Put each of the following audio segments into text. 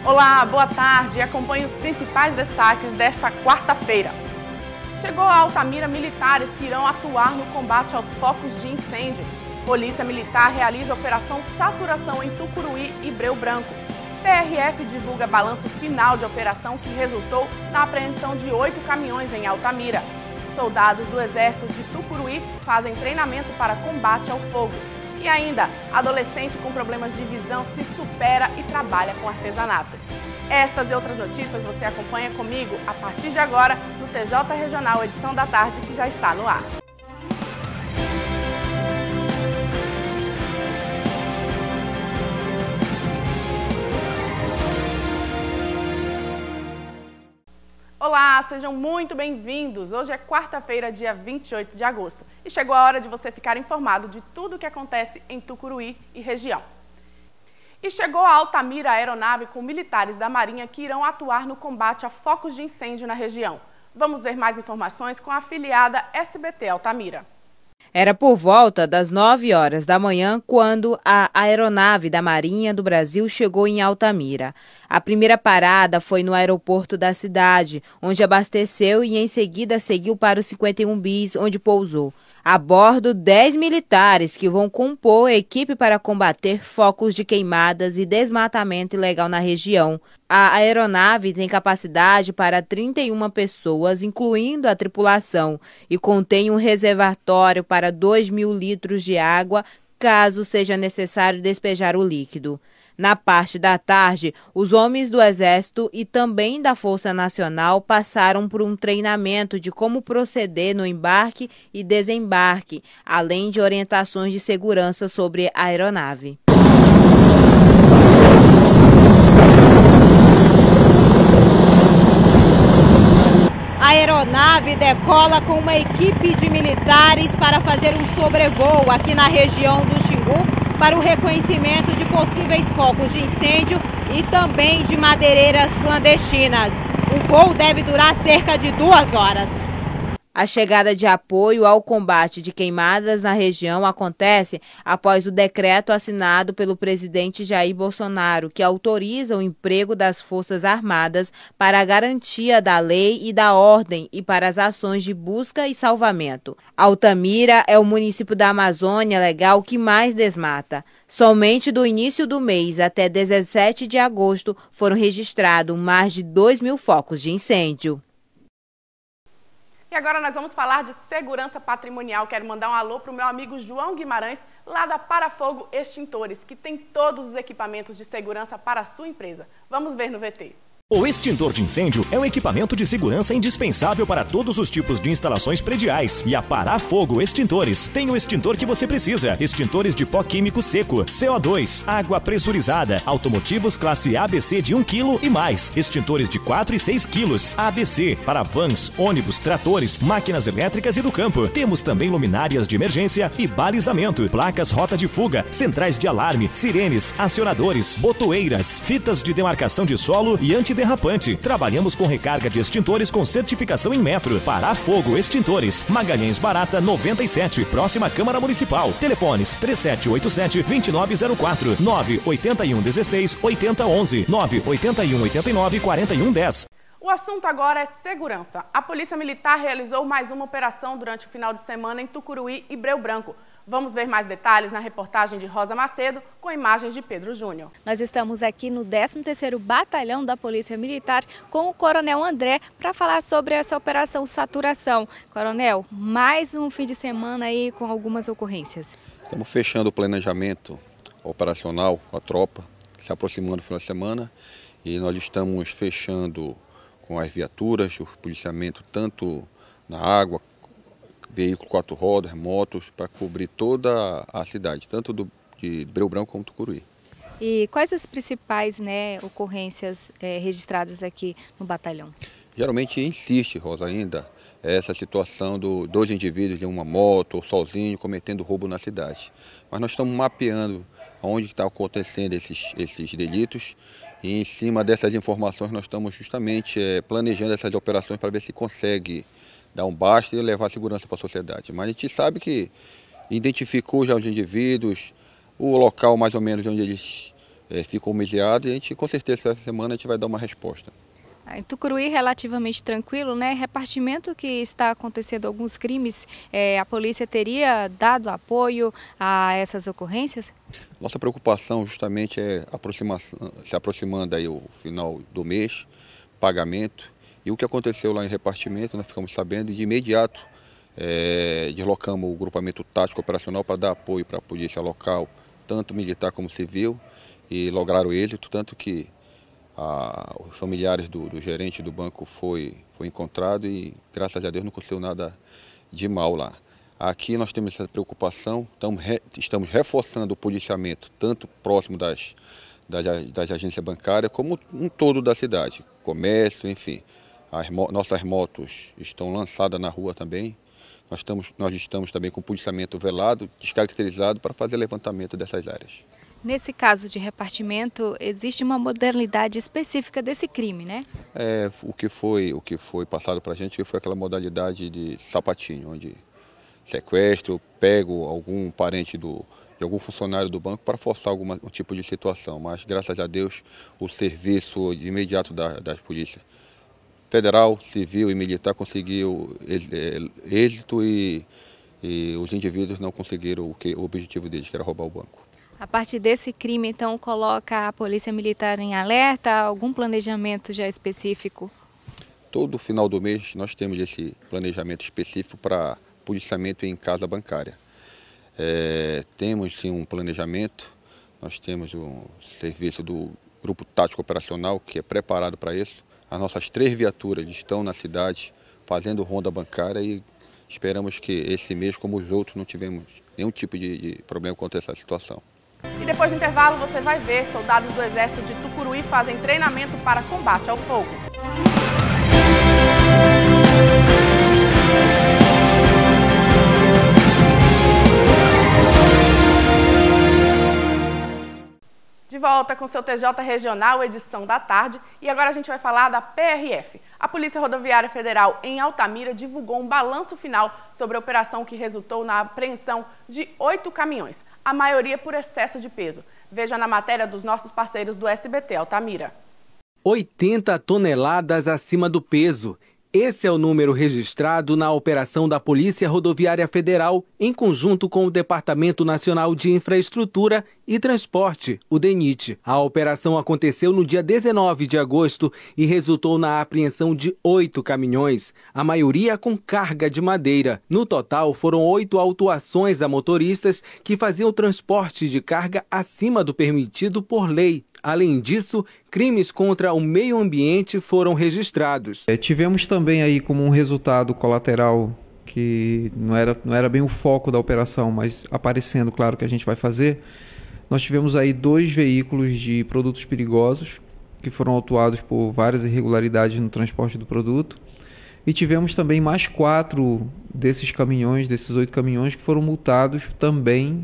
Olá, boa tarde. Acompanhe os principais destaques desta quarta-feira. Chegou a Altamira militares que irão atuar no combate aos focos de incêndio. Polícia Militar realiza operação Saturação em Tucuruí e Breu Branco. PRF divulga balanço final de operação que resultou na apreensão de 8 caminhões em Altamira. Soldados do Exército de Tucuruí fazem treinamento para combate ao fogo. E ainda, adolescente com problemas de visão se supera e trabalha com artesanato. Estas e outras notícias você acompanha comigo a partir de agora no TJ Regional Edição da Tarde, que já está no ar. Olá, sejam muito bem-vindos! Hoje é quarta-feira, dia 28 de agosto, e chegou a hora de você ficar informado de tudo o que acontece em Tucuruí e região. E chegou a Altamira aeronave com militares da Marinha que irão atuar no combate a focos de incêndio na região. Vamos ver mais informações com a afiliada SBT Altamira. Era por volta das 9 horas da manhã quando a aeronave da Marinha do Brasil chegou em Altamira. A primeira parada foi no aeroporto da cidade, onde abasteceu e em seguida seguiu para o 51 bis, onde pousou. A bordo, 10 militares que vão compor a equipe para combater focos de queimadas e desmatamento ilegal na região. A aeronave tem capacidade para 31 pessoas, incluindo a tripulação, e contém um reservatório para 2.000 litros de água, caso seja necessário despejar o líquido. Na parte da tarde, os homens do Exército e também da Força Nacional passaram por um treinamento de como proceder no embarque e desembarque, além de orientações de segurança sobre a aeronave. A aeronave decola com uma equipe de militares para fazer um sobrevoo aqui na região do Xingu, para o reconhecimento de possíveis focos de incêndio e também de madeireiras clandestinas. O voo deve durar cerca de 2 horas. A chegada de apoio ao combate de queimadas na região acontece após o decreto assinado pelo presidente Jair Bolsonaro, que autoriza o emprego das Forças Armadas para a garantia da lei e da ordem e para as ações de busca e salvamento. Altamira é o município da Amazônia Legal que mais desmata. Somente do início do mês até 17 de agosto foram registrados mais de 2.000 focos de incêndio. E agora nós vamos falar de segurança patrimonial. Quero mandar um alô para o meu amigo João Guimarães, lá da Parafogo Extintores, que tem todos os equipamentos de segurança para a sua empresa. Vamos ver no VT. O extintor de incêndio é um equipamento de segurança indispensável para todos os tipos de instalações prediais. E a Parafogo Extintores tem o extintor que você precisa. Extintores de pó químico seco, CO2, água pressurizada, automotivos classe ABC de 1 kg e mais. Extintores de 4 e 6 kg, ABC, para vans, ônibus, tratores, máquinas elétricas e do campo. Temos também luminárias de emergência e balizamento, placas rota de fuga, centrais de alarme, sirenes, acionadores, botoeiras, fitas de demarcação de solo e antiderrapante. Trabalhamos com recarga de extintores com certificação em metro. Parafogo Extintores, Magalhães Barata 97, próxima Câmara Municipal. Telefones 3787-2904, 98116-8011, 98189-4110. O assunto agora é segurança. A Polícia Militar realizou mais uma operação durante o final de semana em Tucuruí e Breu Branco. Vamos ver mais detalhes na reportagem de Rosa Macedo, com imagens de Pedro Júnior. Nós estamos aqui no 13º Batalhão da Polícia Militar com o Coronel André para falar sobre essa operação Saturação. Coronel, mais um fim de semana aí com algumas ocorrências. Estamos fechando o planejamento operacional com a tropa, se aproximando do final de semana, e nós estamos fechando com as viaturas, o policiamento tanto na água, veículo 4 rodas, motos, para cobrir toda a cidade, tanto de Breu Branco como Tucuruí. E quais as principais ocorrências registradas aqui no batalhão? Geralmente insiste, Rosa, ainda essa situação dos 2 indivíduos em uma moto ou sozinho cometendo roubo na cidade. Mas nós estamos mapeando onde está acontecendo esses delitos e em cima dessas informações nós estamos justamente planejando essas operações para ver se consegue dar um basta e levar segurança para a sociedade. Mas a gente sabe que identificou já os indivíduos, o local mais ou menos onde eles ficou humilhado e a gente, com certeza, essa semana a gente vai dar uma resposta. Em Tucuruí, relativamente tranquilo, né? Repartimento que está acontecendo alguns crimes, a polícia teria dado apoio a essas ocorrências? Nossa preocupação justamente é se aproximando aí o final do mês, pagamento, e o que aconteceu lá em repartimento, nós ficamos sabendo e de imediato deslocamos o grupamento tático operacional para dar apoio para a polícia local, tanto militar como civil, e lograram êxito, tanto que os familiares do gerente do banco foi encontrado e, graças a Deus, não aconteceu nada de mal lá. Aqui nós temos essa preocupação, estamos reforçando o policiamento, tanto próximo das agências bancárias, como um todo da cidade, comércio, enfim. Nossas motos estão lançadas na rua também. Nós estamos também com policiamento velado, descaracterizado, para fazer levantamento dessas áreas. Nesse caso de repartimento, existe uma modalidade específica desse crime, né? O que foi passado para a gente foi aquela modalidade de sapatinho, onde sequestro, pego algum parente de algum funcionário do banco para forçar algum tipo de situação. Mas, graças a Deus, o serviço de imediato das polícias federal, civil e militar conseguiu êxito e os indivíduos não conseguiram o objetivo deles, que era roubar o banco. A partir desse crime, então, coloca a Polícia Militar em alerta? Algum planejamento já específico? Todo final do mês nós temos esse planejamento específico para policiamento em casa bancária. Temos sim um planejamento, nós temos um serviço do Grupo Tático Operacional que é preparado para isso. As nossas 3 viaturas estão na cidade fazendo ronda bancária e esperamos que esse mês, como os outros, não tivemos nenhum tipo de problema quanto a essa situação. E depois do intervalo você vai ver, soldados do Exército de Tucuruí fazem treinamento para combate ao fogo. De volta com seu TJ Regional, edição da tarde. E agora a gente vai falar da PRF. A Polícia Rodoviária Federal em Altamira divulgou um balanço final sobre a operação que resultou na apreensão de 8 caminhões, a maioria por excesso de peso. Veja na matéria dos nossos parceiros do SBT Altamira. 80 toneladas acima do peso. Esse é o número registrado na operação da Polícia Rodoviária Federal, em conjunto com o Departamento Nacional de Infraestrutura e Transporte, o DENIT. A operação aconteceu no dia 19 de agosto e resultou na apreensão de 8 caminhões, a maioria com carga de madeira. No total, foram 8 autuações a motoristas que faziam transporte de carga acima do permitido por lei. Além disso, crimes contra o meio ambiente foram registrados. Tivemos também aí como um resultado colateral, que não era bem o foco da operação, mas aparecendo, claro, que a gente vai fazer, nós tivemos aí 2 veículos de produtos perigosos que foram autuados por várias irregularidades no transporte do produto. E tivemos também mais 4 desses caminhões, desses 8 caminhões, que foram multados também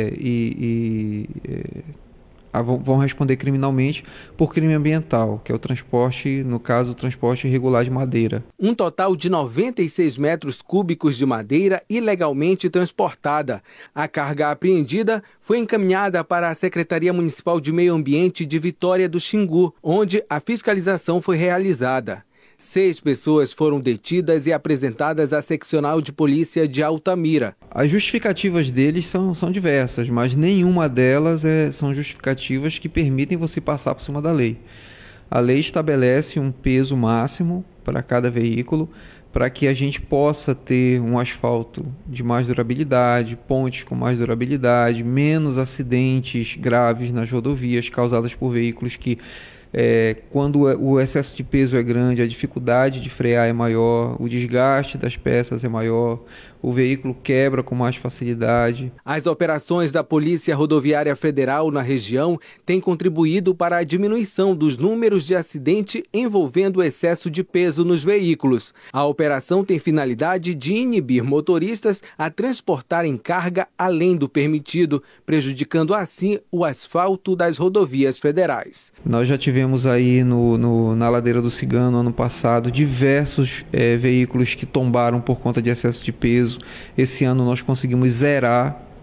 vão responder criminalmente por crime ambiental, que é o transporte, no caso, o transporte irregular de madeira. Um total de 96 metros cúbicos de madeira ilegalmente transportada. A carga apreendida foi encaminhada para a Secretaria Municipal de Meio Ambiente de Vitória do Xingu, onde a fiscalização foi realizada. 6 pessoas foram detidas e apresentadas à seccional de polícia de Altamira. As justificativas deles são diversas, mas nenhuma delas são justificativas que permitem você passar por cima da lei. A lei estabelece um peso máximo para cada veículo, para que a gente possa ter um asfalto de mais durabilidade, pontes com mais durabilidade, menos acidentes graves nas rodovias causadas por veículos que quando o excesso de peso é grande, a dificuldade de frear é maior, o desgaste das peças é maior, o veículo quebra com mais facilidade. As operações da Polícia Rodoviária Federal na região têm contribuído para a diminuição dos números de acidente envolvendo excesso de peso nos veículos. A operação tem finalidade de inibir motoristas a transportarem carga além do permitido, prejudicando assim o asfalto das rodovias federais. Nós já tivemos aí na Ladeira do Cigano, ano passado, diversos veículos que tombaram por conta de excesso de peso. Esse ano nós conseguimos zerar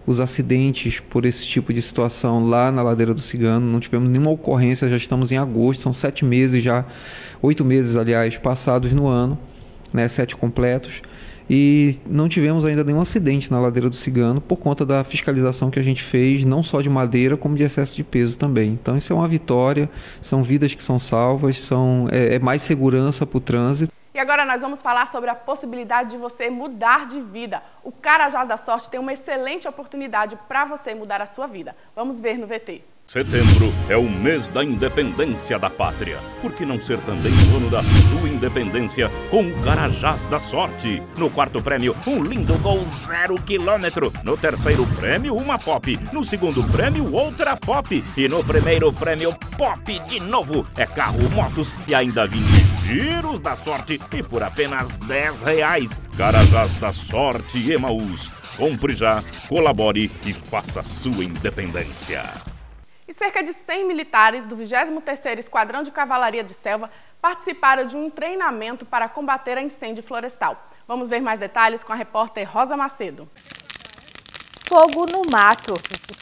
os acidentes por esse tipo de situação lá na Ladeira do Cigano. Não tivemos nenhuma ocorrência, já estamos em agosto, são 7 meses já, 8 meses, aliás, passados no ano, né, 7 completos, e não tivemos ainda nenhum acidente na Ladeira do Cigano por conta da fiscalização que a gente fez, não só de madeira, como de excesso de peso também. Então isso é uma vitória, são vidas que são salvas, é mais segurança para o trânsito. E agora nós vamos falar sobre a possibilidade de você mudar de vida. O Carajás da Sorte tem uma excelente oportunidade para você mudar a sua vida. Vamos ver no VT. Setembro é o mês da independência da pátria. Por que não ser também o ano da sua independência com o Carajás da Sorte? No quarto prêmio, um lindo Gol 0 km. No terceiro prêmio, uma Pop. No segundo prêmio, outra Pop. E no primeiro prêmio, Pop de novo. É carro, motos e ainda 20 giros da sorte. E por apenas R$10. Carajás da Sorte Emaús. Compre já, colabore e faça a sua independência. E cerca de 100 militares do 23º Esquadrão de Cavalaria de Selva participaram de um treinamento para combater a incêndio florestal. Vamos ver mais detalhes com a repórter Rosa Macedo. Fogo no mato.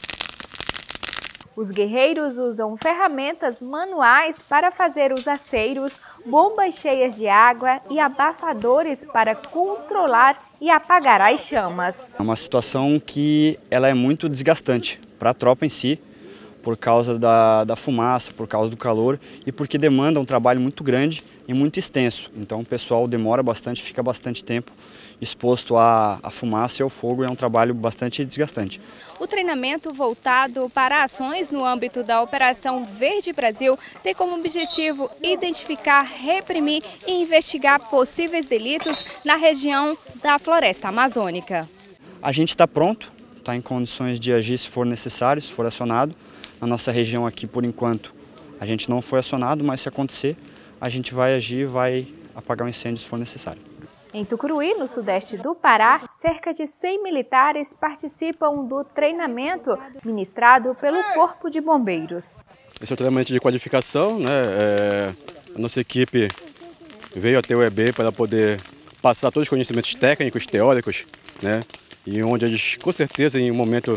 Os guerreiros usam ferramentas manuais para fazer os aceiros, bombas cheias de água e abafadores para controlar e apagar as chamas. É uma situação que ela é muito desgastante para a tropa em si, por causa da fumaça, por causa do calor e porque demanda um trabalho muito grande e muito extenso. Então o pessoal demora bastante, fica bastante tempo exposto à fumaça e ao fogo, é um trabalho bastante desgastante. O treinamento voltado para ações no âmbito da Operação Verde Brasil tem como objetivo identificar, reprimir e investigar possíveis delitos na região da floresta amazônica. A gente está pronto, está em condições de agir se for necessário, se for acionado. Na nossa região aqui, por enquanto, a gente não foi acionado, mas se acontecer, a gente vai agir, vai apagar o incêndio se for necessário. Em Tucuruí, no sudeste do Pará, cerca de 100 militares participam do treinamento ministrado pelo Corpo de Bombeiros. Esse é o treinamento de qualificação, né? A nossa equipe veio até o EB para poder passar todos os conhecimentos técnicos, teóricos, né? E onde eles, com certeza, em um momento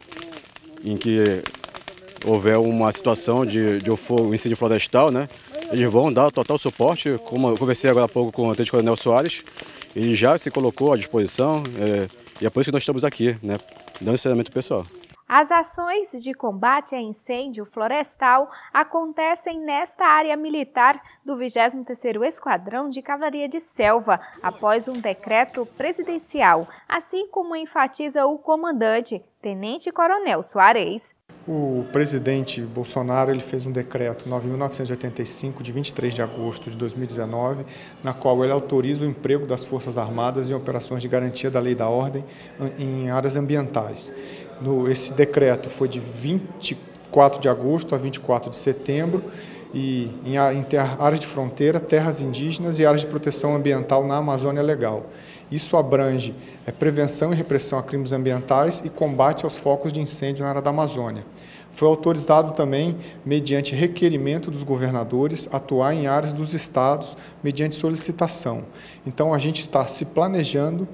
em que houver uma situação de incêndio florestal, né? Eles vão dar total suporte, como eu conversei agora há pouco com o Tenente-Coronel Soares, ele já se colocou à disposição e é por isso que nós estamos aqui, né? Dando esse treinamento pessoal. As ações de combate a incêndio florestal acontecem nesta área militar do 23º Esquadrão de Cavalaria de Selva, após um decreto presidencial, assim como enfatiza o comandante, Tenente-Coronel Soares. O presidente Bolsonaro ele fez um decreto 9.985, de 23 de agosto de 2019, na qual ele autoriza o emprego das Forças Armadas em operações de garantia da lei e da ordem em áreas ambientais. Esse decreto foi de 24 de agosto a 24 de setembro e em áreas de fronteira, terras indígenas e áreas de proteção ambiental na Amazônia Legal. Isso abrange prevenção e repressão a crimes ambientais e combate aos focos de incêndio na área da Amazônia. Foi autorizado também, mediante requerimento dos governadores, atuar em áreas dos estados mediante solicitação. Então a gente está se planejando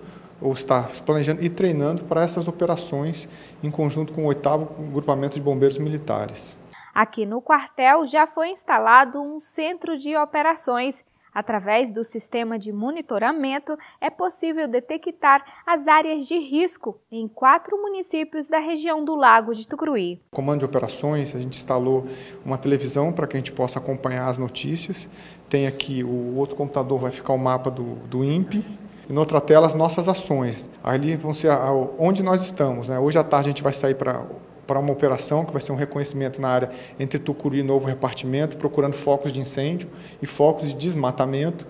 e treinando para essas operações em conjunto com o 8º Grupamento de Bombeiros Militares. Aqui no quartel já foi instalado um centro de operações. Através do sistema de monitoramento, é possível detectar as áreas de risco em 4 municípios da região do Lago de Tucuruí. No comando de operações, a gente instalou uma televisão para que a gente possa acompanhar as notícias. Tem aqui o outro computador, vai ficar o mapa do INPE. E na outra tela, as nossas ações. Ali vão ser onde nós estamos, né? Hoje à tarde a gente vai sair para uma operação que vai ser um reconhecimento na área entre Tucuruí e Novo Repartimento, procurando focos de incêndio e focos de desmatamento.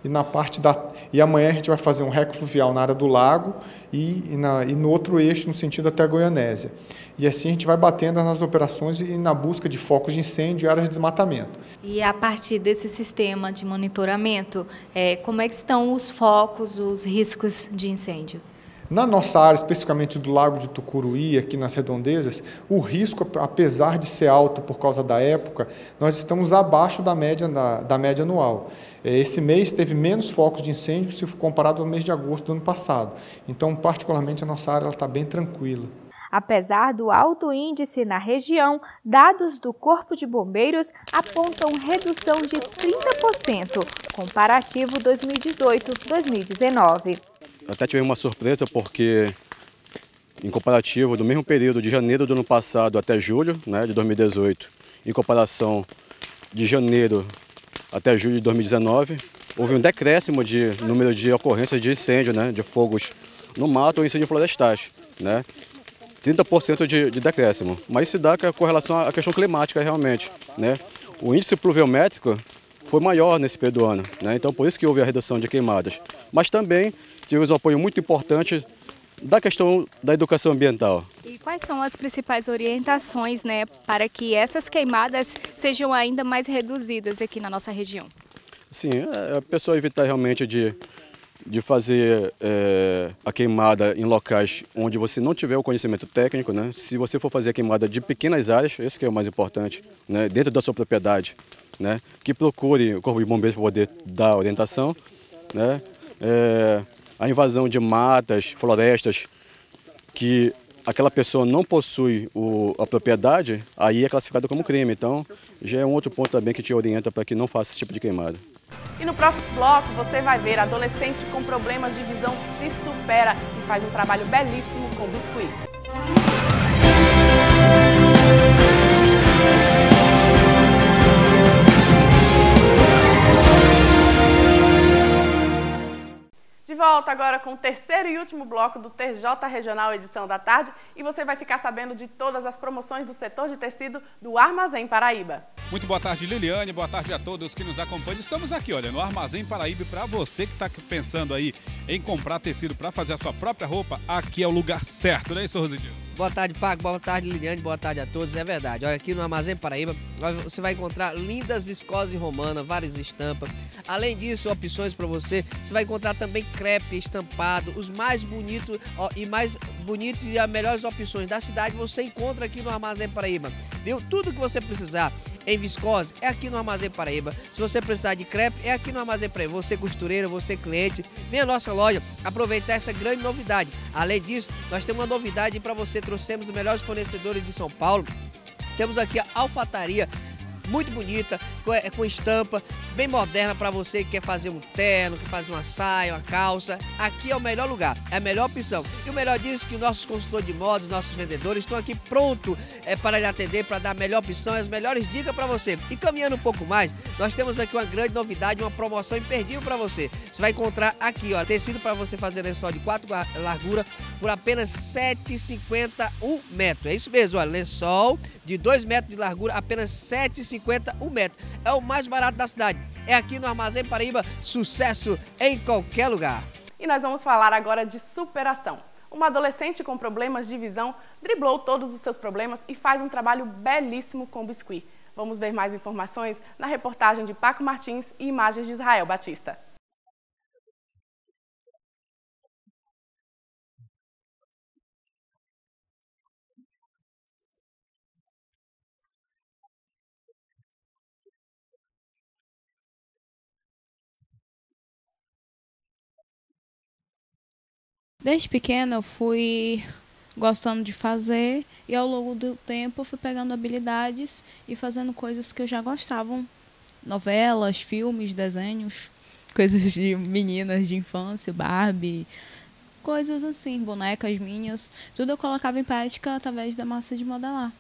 E amanhã a gente vai fazer um REC fluvial na área do lago e no outro eixo, no sentido até a Goianésia. E assim a gente vai batendo nas operações e na busca de focos de incêndio e áreas de desmatamento. E a partir desse sistema de monitoramento, como é que estão os focos, os riscos de incêndio? Na nossa área, especificamente do Lago de Tucuruí, aqui nas redondezas, o risco, apesar de ser alto por causa da época, nós estamos abaixo da média anual. Esse mês teve menos focos de incêndio se comparado ao mês de agosto do ano passado. Então, particularmente, a nossa área está bem tranquila. Apesar do alto índice na região, dados do Corpo de Bombeiros apontam redução de 30%, comparativo 2018-2019. Até tive uma surpresa porque, em comparativo do mesmo período de janeiro do ano passado até julho, né, de 2018, em comparação de janeiro até julho de 2019, houve um decréscimo de número de ocorrências de incêndio, né, de fogos no mato ou incêndio florestais, né, 30% de decréscimo. Mas isso dá com relação à questão climática realmente, né. O índice pluviométrico foi maior nesse período do ano, né, então por isso que houve a redução de queimadas. Mas também tivemos um apoio muito importante da questão da educação ambiental. E quais são as principais orientações, né, para que essas queimadas sejam ainda mais reduzidas aqui na nossa região? Sim, a pessoa evitar realmente de fazer a queimada em locais onde você não tiver o conhecimento técnico, né? Se você for fazer a queimada de pequenas áreas, esse que é o mais importante, né? Dentro da sua propriedade, né? Que procure o Corpo de Bombeiros para poder dar orientação, né? A invasão de matas, florestas, que aquela pessoa não possui a propriedade, aí é classificado como crime. Então, já é um outro ponto também que te orienta para que não faça esse tipo de queimada. E no próximo bloco, você vai ver adolescente com problemas de visão se supera e faz um trabalho belíssimo com biscuit. De volta agora com o terceiro e último bloco do TJ Regional Edição da Tarde e você vai ficar sabendo de todas as promoções do setor de tecido do Armazém Paraíba. Muito boa tarde, Liliane, boa tarde a todos que nos acompanham. Estamos aqui, olha, no Armazém Paraíba. Para você que está pensando aí em comprar tecido para fazer a sua própria roupa, aqui é o lugar certo, não é isso, Rosidinho? Boa tarde, Paco, boa tarde, Liliane, boa tarde a todos, é verdade. Olha, aqui no Armazém Paraíba você vai encontrar lindas viscosas em romana, várias estampas. Além disso, opções para você vai encontrar também crepe estampado, os mais bonitos e as melhores opções da cidade você encontra aqui no Armazém Paraíba, viu? Tudo que você precisar em viscose é aqui no Armazém Paraíba. Se você precisar de crepe, é aqui no Armazém Paraíba. Você costureira, você cliente, vem à nossa loja aproveitar essa grande novidade. Além disso, nós temos uma novidade para você. Trouxemos os melhores fornecedores de São Paulo. Temos aqui a alfataria, muito bonita, com estampa, bem moderna para você que quer fazer um terno, quer fazer uma saia, uma calça. Aqui é o melhor lugar, é a melhor opção. E o melhor disso é que os nossos consultores de moda, os nossos vendedores estão aqui prontos para lhe atender, para dar a melhor opção e as melhores dicas para você. E caminhando um pouco mais, nós temos aqui uma grande novidade, uma promoção imperdível para você. Você vai encontrar aqui, ó, tecido para você fazer lençol de 4 largura por apenas R$ 7,50 1 metro. É isso mesmo, ó, lençol de 2 metros de largura, apenas R$ 7,50 1 metro. É o mais barato da cidade. É aqui no Armazém Paraíba, sucesso em qualquer lugar. E nós vamos falar agora de superação. Uma adolescente com problemas de visão driblou todos os seus problemas e faz um trabalho belíssimo com biscuit. Vamos ver mais informações na reportagem de Paco Martins e imagens de Israel Batista. Desde pequena eu fui gostando de fazer e ao longo do tempo eu fui pegando habilidades e fazendo coisas que eu já gostava. Novelas, filmes, desenhos, coisas de meninas de infância, Barbie, coisas assim, bonecas minhas. Tudo eu colocava em prática através da massa de modelar.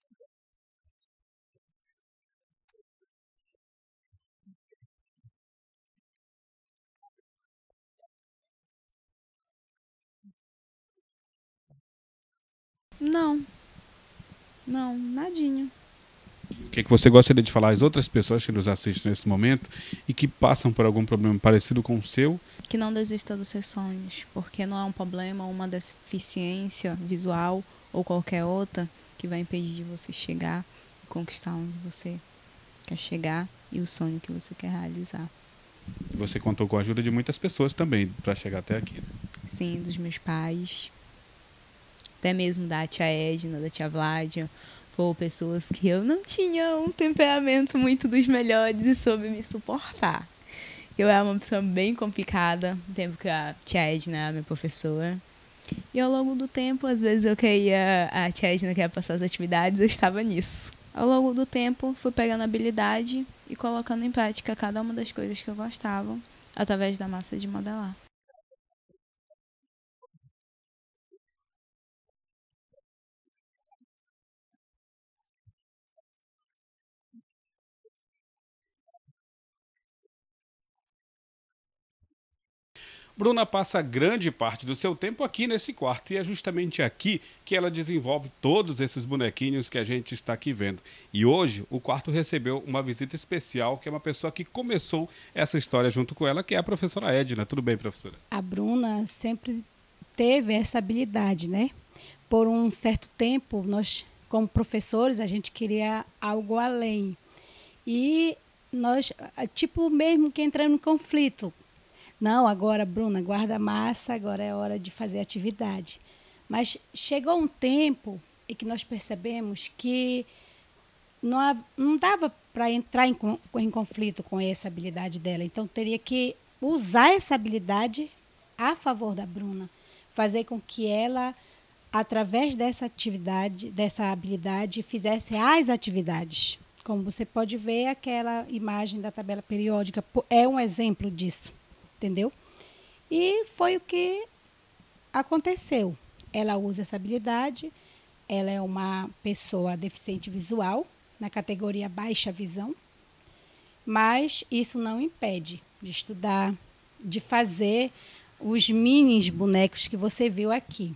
Não, nadinha. O que você gostaria de falar às outras pessoas que nos assistem nesse momento e que passam por algum problema parecido com o seu? Que não desista dos seus sonhos, porque não é um problema, uma deficiência visual ou qualquer outra que vai impedir de você chegar e conquistar onde você quer chegar e o sonho que você quer realizar. Você contou com a ajuda de muitas pessoas também para chegar até aqui, né? Sim, dos meus pais, até mesmo da tia Edna, da tia Vládia. Foram pessoas que eu não tinha um temperamento muito dos melhores e soube me suportar. Eu era uma pessoa bem complicada, no tempo que a tia Edna era minha professora. E ao longo do tempo, às vezes eu queria, a tia Edna queria passar as atividades, eu estava nisso. Ao longo do tempo, fui pegando habilidade e colocando em prática cada uma das coisas que eu gostava, através da massa de modelar. Bruna passa grande parte do seu tempo aqui nesse quarto e é justamente aqui que ela desenvolve todos esses bonequinhos que a gente está aqui vendo. E hoje o quarto recebeu uma visita especial, que é uma pessoa que começou essa história junto com ela, que é a professora Edna. Tudo bem, professora? A Bruna sempre teve essa habilidade, né? Por um certo tempo, nós, como professores, a gente queria algo além. E nós, tipo, mesmo que entramos em conflito. Não, agora, Bruna, guarda a massa, agora é hora de fazer atividade. Mas chegou um tempo em que nós percebemos que não dava para entrar em conflito com essa habilidade dela. Então, teria que usar essa habilidade a favor da Bruna. Fazer com que ela, através dessa atividade, dessa habilidade, fizesse as atividades. Como você pode ver, aquela imagem da tabela periódica é um exemplo disso. Entendeu? E foi o que aconteceu. Ela usa essa habilidade, ela é uma pessoa deficiente visual, na categoria baixa visão, mas isso não impede de estudar, de fazer os mini bonecos que você viu aqui.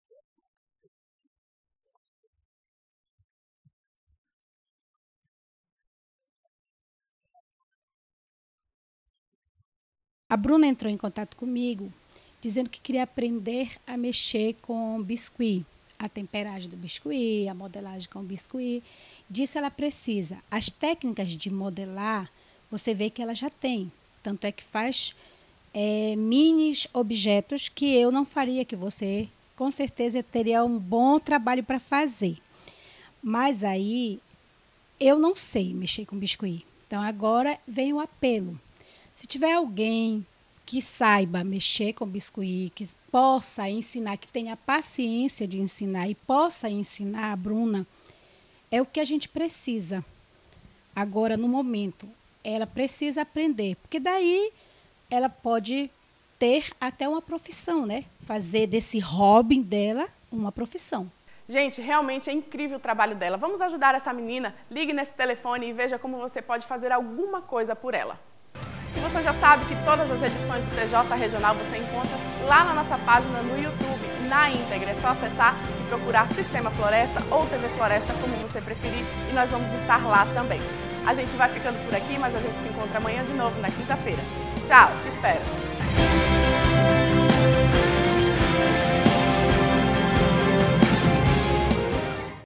A Bruna entrou em contato comigo, dizendo que queria aprender a mexer com biscuit, a temperagem do biscuit, a modelagem com biscuit. Disso ela precisa. As técnicas de modelar, você vê que ela já tem. Tanto é que faz mini objetos que eu não faria, que você com certeza teria um bom trabalho para fazer. Mas aí eu não sei mexer com biscuit. Então agora vem o apelo. Se tiver alguém que saiba mexer com biscuit, que possa ensinar, que tenha paciência de ensinar e possa ensinar a Bruna, é o que a gente precisa. Agora, no momento, ela precisa aprender, porque daí ela pode ter até uma profissão, né? Fazer desse hobby dela uma profissão. Gente, realmente é incrível o trabalho dela. Vamos ajudar essa menina? Ligue nesse telefone e veja como você pode fazer alguma coisa por ela. E você já sabe que todas as edições do TJ Regional você encontra lá na nossa página no YouTube, na íntegra. É só acessar e procurar Sistema Floresta ou TV Floresta, como você preferir, e nós vamos estar lá também. A gente vai ficando por aqui, mas a gente se encontra amanhã de novo, na quinta-feira. Tchau, te espero!